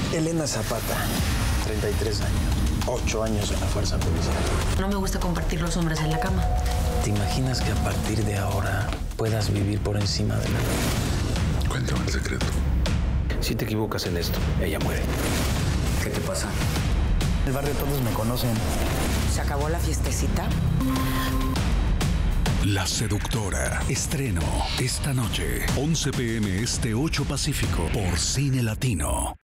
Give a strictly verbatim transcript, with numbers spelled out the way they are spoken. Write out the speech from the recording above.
Elena Zapata, treinta y tres años, ocho años en la fuerza policial. No me gusta compartir los hombres en la cama. ¿Te imaginas que a partir de ahora puedas vivir por encima de la ley? Cuéntame el secreto. Si te equivocas en esto, ella muere. ¿Qué te pasa? En el barrio todos me conocen. ¿Se acabó la fiestecita? La Seductora. Estreno esta noche, once p m este, ocho Pacífico, por Cine Latino.